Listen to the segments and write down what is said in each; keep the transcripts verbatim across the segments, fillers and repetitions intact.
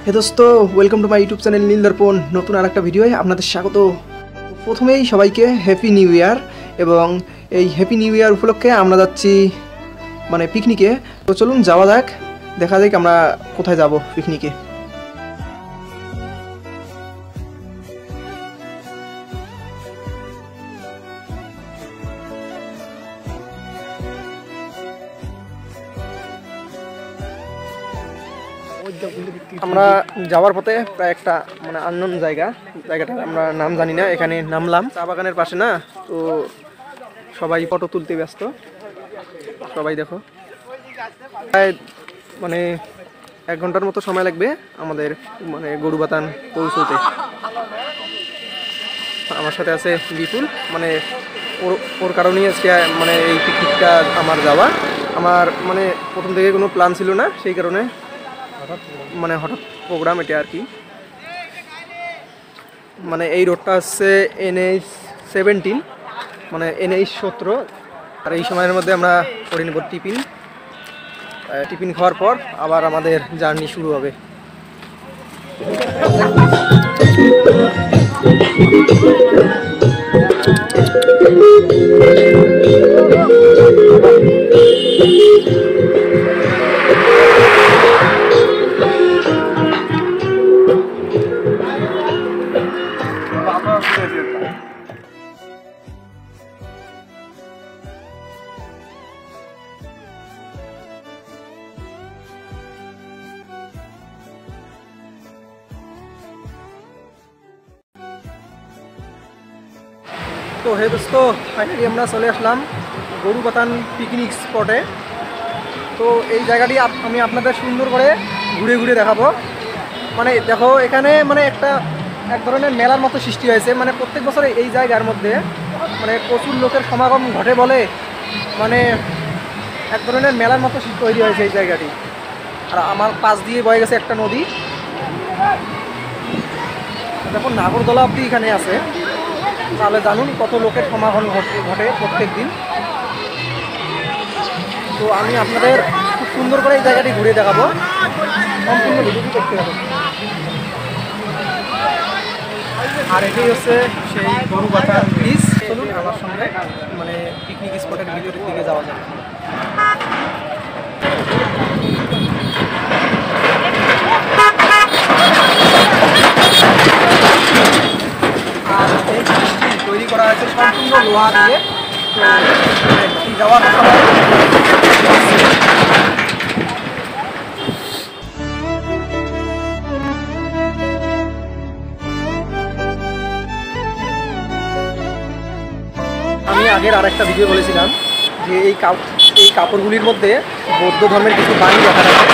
হে দোস্ত, welcome to my YouTube channel Neel Darpan. নতুন আর একটা ভিডিওয় আপনাদের স্বাগত। প্রথমেই সবাইকে হ্যাপি নিউ ইয়ার, এবং এই হ্যাপি নিউ ইয়ার উপলক্ষে আমরা যাচ্ছি মানে পিকনিকে। তো চলুন যাওয়া যাক, দেখা যাক আমরা কোথায় যাব পিকনিকে। আমরা যাওয়ার পথে প্রায় একটা মানে আননোন জায়গা, জায়গাটা আমরা নাম জানি না, এখানে নামলাম। চা বাগানের পাশে না, তো সবাই ফটো তুলতে ব্যস্ত। সবাই দেখো, প্রায় মানে এক ঘন্টার মতো সময় লাগবে আমাদের মানে গরুবাতান পৌঁছতে। আমার সাথে আছে বিপুল, মানে ওর ওর কারণেই আজকে মানে এই পিকনিকটা আমার যাওয়া। আমার মানে প্রথম থেকে কোনো প্ল্যান ছিল না, সেই কারণে মানে হঠাৎ প্রোগ্রাম এটা আর কি। মানে এই রোডটা হচ্ছে এনএইচ সেভেন্টিন, মানে এনএইচ সতেরো। আর এই সময়ের মধ্যে আমরা করে নেব টিফিন। টিফিন খাওয়ার পর আবার আমাদের জার্নি শুরু হবে। তো হে দোস্ত, ফাইনালি আমরা চলে আসলাম গরুবাতান পিকনিক স্পটে। তো এই জায়গাটি আমি আপনাদের সুন্দর করে ঘুরে ঘুরে দেখাবো। মানে দেখো, এখানে মানে একটা এক ধরনের মেলার মতো সৃষ্টি হয়েছে। মানে প্রত্যেক বছরে এই জায়গার মধ্যে মানে প্রচুর লোকের সমাগম ঘটে বলে মানে এক ধরনের মেলার মতো তৈরি হয়েছে এই জায়গাটি। আর আমার পাশ দিয়ে বয়ে গেছে একটা নদী। দেখো, নাগরদোলা অব্দি এখানে আছে, তাহলে জানুন কত লোকের সমাগম ঘটে প্রত্যেক দিন। তো আমি আপনাদের খুব সুন্দর করে এই জায়গাটি ঘুরে দেখাবো, সম্পূর্ণ ভিডিওটি দেখতে হবে। আর এটাই হচ্ছে সেই গরুবাতান ব্রিজ। চলুন আমার সঙ্গে মানে পিকনিক স্পটের ভিতরের দিকে যাওয়া যায়। আর এই ব্রিজটি তৈরি করা হয়েছে সম্পূর্ণ লোহা দিয়ে। তো যাওয়ার সময় আমি আগের আর একটা ভিডিও বলেছিলাম যে এই এই কাপড়গুলির মধ্যে বৌদ্ধ ধর্মের কিছু বাণী দেখা যাচ্ছে।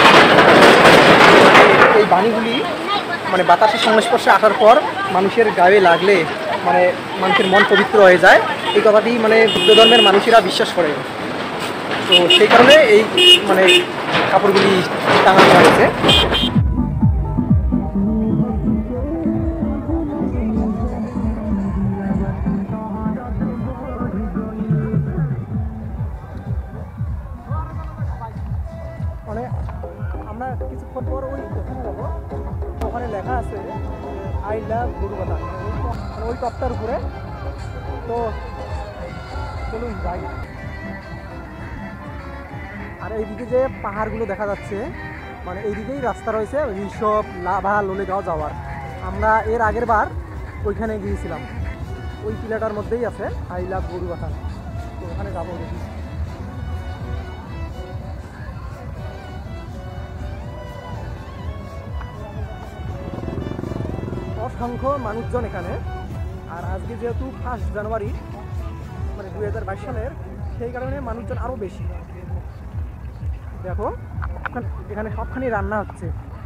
এই বাণীগুলি মানে বাতাসের সংস্পর্শে আসার পর মানুষের গায়ে লাগলে মানে মানুষের মন পবিত্র হয়ে যায়। এই কথাটি মানে বৌদ্ধ ধর্মের মানুষেরা বিশ্বাস করে। তো সেই কারণে এই মানে কাপড়গুলি টাঙানো হয়েছে। মানে আমরা কিছুক্ষণ পর ওই ওখানে যাবো, ওখানে লেখা আছে আই লাভ গরুবাতান, মানে ওই টপটার উপরে। তো চলুন যাই। আর এইদিকে যে পাহাড়গুলো দেখা যাচ্ছে, মানে এইদিকেই রাস্তা রয়েছে ঋষভ, লাভা, লোলেগাঁও যাওয়ার। আমরা এর আগের বার ওইখানে গিয়েছিলাম, ওই টিলাটার মধ্যেই আছে আই লাভ গরুবাতান। তো ওখানে যাবো দেখি। অসংখ্য মানুষজন এখানে। আর আজকে যেহেতু ফার্স্ট জানুয়ারি মানে দুই হাজার বাইশ সালের, সেই কারণে মানুষজন আরও বেশি। দেখো, এখানে সবখানি রান্না হচ্ছে।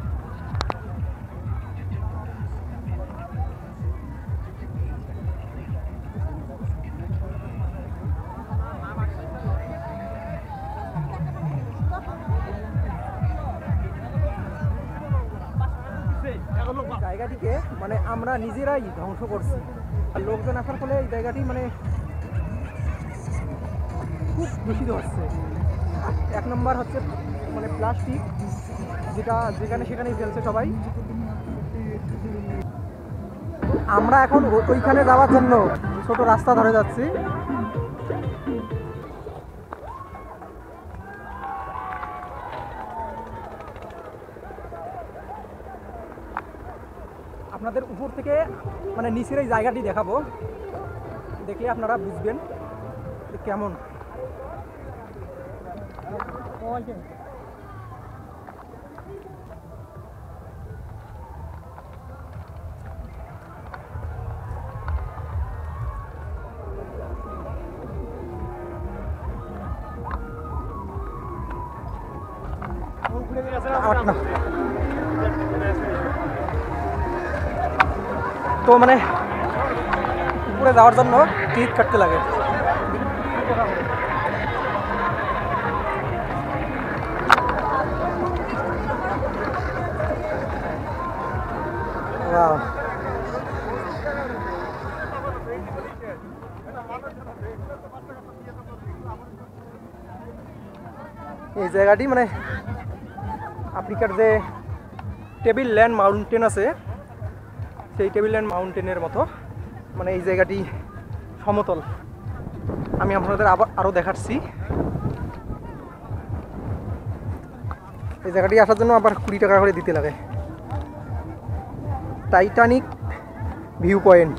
জায়গাটিকে মানে আমরা নিজেরাই ধ্বংস করছি। আর লোকজন আসার ফলে এই জায়গাটি মানে খুব দূষিত হচ্ছে। এক নম্বর হচ্ছে মানে প্লাস্টিক, যেটা যেখানে সেখানেই ফেলছে সবাই। আমরা এখন ও- ওইখানে যাওয়ার জন্য ছোট রাস্তা ধরে যাচ্ছি। আপনাদের উপর থেকে মানে নিচের এই জায়গাটি দেখাবো, দেখলে আপনারা বুঝবেন যে কেমন। আট না। তো মানে উপরে যাওয়ার জন্য টিকিট কাটতে লাগে। Wow. এই জায়গাটি মানে আফ্রিকার যে টেবিল ল্যান্ড মাউন্টেন আছে সেই টেবিল ল্যান্ড মাউন্টেনের মতো, মানে এই জায়গাটি সমতল। আমি আপনাদের আবার আরও দেখাচ্ছি। এই জায়গাটি আসার জন্য আবার কুড়ি টাকা করে দিতে লাগে। Titanic view point.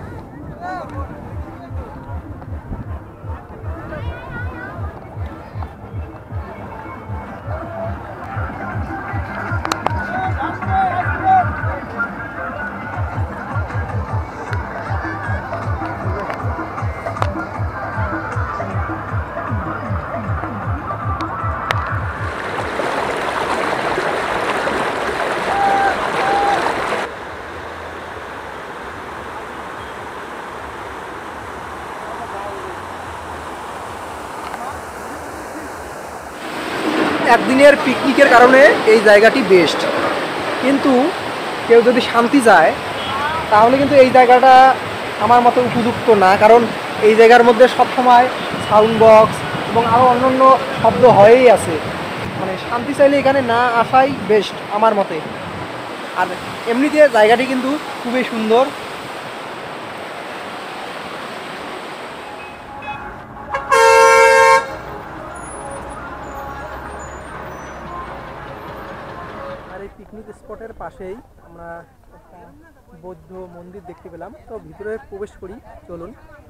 একদিনের পিকনিকের কারণে এই জায়গাটি বেস্ট, কিন্তু কেউ যদি শান্তি চায় তাহলে কিন্তু এই জায়গাটা আমার মতে উপযুক্ত না। কারণ এই জায়গার মধ্যে সবসময় সাউন্ড বক্স এবং আরও অন্যান্য শব্দ হয়েই আছে। মানে শান্তি চাইলে এখানে না আসাই বেস্ট আমার মতে। আর এমনিতে জায়গাটি কিন্তু খুবই সুন্দর। আর এই পিকনিক স্পটের পাশেই আমরা একটা বৌদ্ধ মন্দির দেখতে পেলাম। তো ভিতরে প্রবেশ করি, চলুন।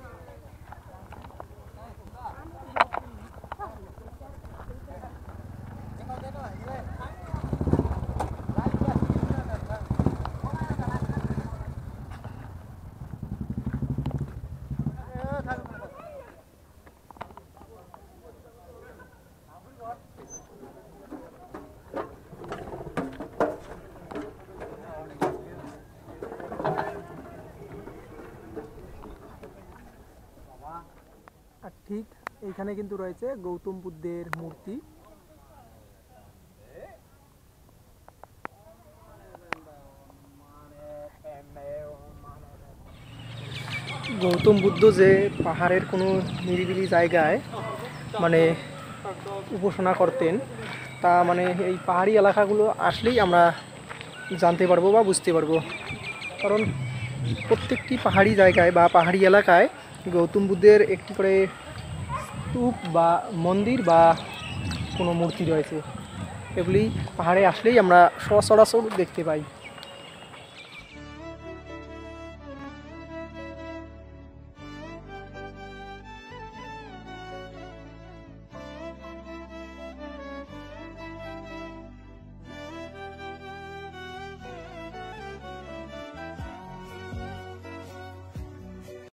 আর ঠিক এইখানে কিন্তু রয়েছে গৌতম বুদ্ধের মূর্তি। গৌতম বুদ্ধ যে পাহাড়ের কোনো নিরিবিলি জায়গায় মানে উপাসনা করতেন, তা মানে এই পাহাড়ি এলাকাগুলো আসলেই আমরা জানতে পারবো বা বুঝতে পারবো। কারণ প্রত্যেকটি পাহাড়ি জায়গায় বা পাহাড়ি এলাকায় গৌতম বুদ্ধের একটি করে স্তূপ বা মন্দির বা কোনো মূর্তি রয়েছে। এগুলি পাহাড়ে আসলেই আমরা সচরাচর দেখতে পাই।